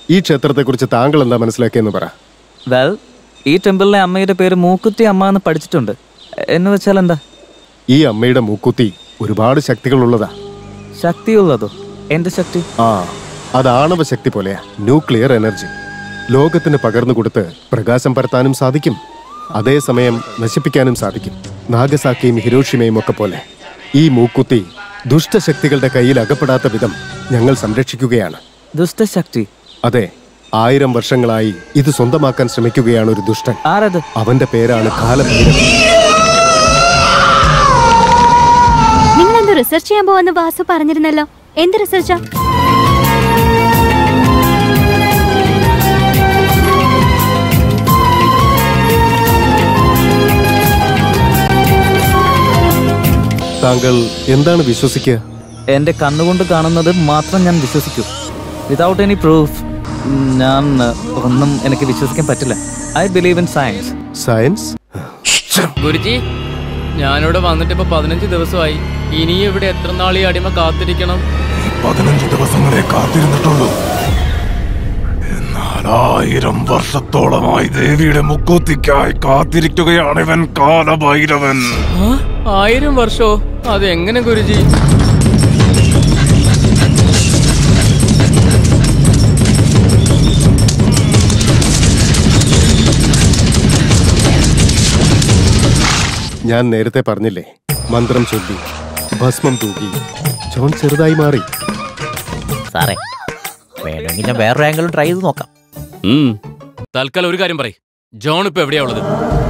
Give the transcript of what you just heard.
ഈ ക്ഷേത്രത്തെക്കുറിച്ച് താങ്കൾ എന്താ മനസ്സിലാക്കിയെന്ന് പറ. വെൽ, ഈ ടെമ്പിളിലെ അമ്മയുടെ പേര് മൂക്കുത്തി അമ്മ എന്ന് പഠിച്ചിട്ടുണ്ട്. എന്ന് വെച്ചാൽ എന്താ? ഈ അമ്മയുടെ മൂക്കുത്തി ഒരുപാട് ശക്തികളുള്ളതാ. ശക്തിയുള്ളതോ? എന്ത് ശക്തി? അത് ആണവ ശക്തി പോലെയാ. Nuclear energy. ലോകത്തിന് പകർന്നു കൊടുത്ത് പ്രകാശം പരത്താനും സാധിക്കും, അതേസമയം നശിപ്പിക്കാനും സാധിക്കും. നാഗസാക്കിയും ഹിരോഷിമയും ഒക്കെ പോലെ ഈ മൂക്കുത്തി ദുഷ്ടശക്തികളുടെ കയ്യിൽ അകപ്പെടാത്ത വിധം ഞങ്ങൾ സംരക്ഷിക്കുകയാണ്. ദുഷ്ടശക്തി? അതെ. 1000 വർഷങ്ങളായി ഇത് സ്വന്തമാക്കാൻ ശ്രമിക്കുകയാണ് ഒരു ദുഷ്ടൻ. ആരത്? അവന്റെ പേരാണ് കാലഭൈരവൻ. നിങ്ങൾ എന്തോ റിസർച്ച് ചെയ്യാൻ പോവാന്ന് വാസു പറഞ്ഞിരുന്നല്ലോ. എന്ത് റിസർച്ചാ? താങ്കൾ എന്താണ് വിശ്വസിക്കുക? എന്റെ കണ്ണുകൊണ്ട് കാണുന്നത് മാത്രം ഞാൻ വിശ്വസിക്കൂ. വിതൗട്ട് എനി പ്രൂഫ് ഞാൻ ഒന്നും എനിക്ക് വിശ്വസിക്കാൻ പറ്റില്ല. I believe in science. Science? Guruji, ഞാനിവിടെ വന്നിട്ട് ഇപ്പൊ 15 ദിവസമായി. ഇനിയും ഇവിടെ എത്ര നാൾ ഈ അടിമ കാത്തിരിക്കണം? 15 ദിവസങ്ങളെ കാത്തിരുന്നിട്ടുള്ളൂ. എന്നാൽ 1000 വർഷത്തോളമായി ദേവിയുടെ മുക്കൂത്തിക്കായി കാത്തിരിക്കുകയാണ് ഇവൻ കാലഭൈരവൻ. 1000 വർഷോ? അതെങ്ങനെ ഗുരുജി? ഞാൻ നേരത്തെ പറഞ്ഞില്ലേ, മന്ത്രം ചൊല്ലി ഭസ്മം തൂക്കി ജോൺ ചെറുതായി മാറി. സാറേ, വേണമെങ്കിൽ ഞാൻ വേറൊരു ആംഗിളും ട്രൈ ചെയ്ത് നോക്കാം. തൽക്കാലം ഒരു കാര്യം പറയ്, ജോൺ ഇപ്പൊ എവിടെയാ ഉള്ളത്?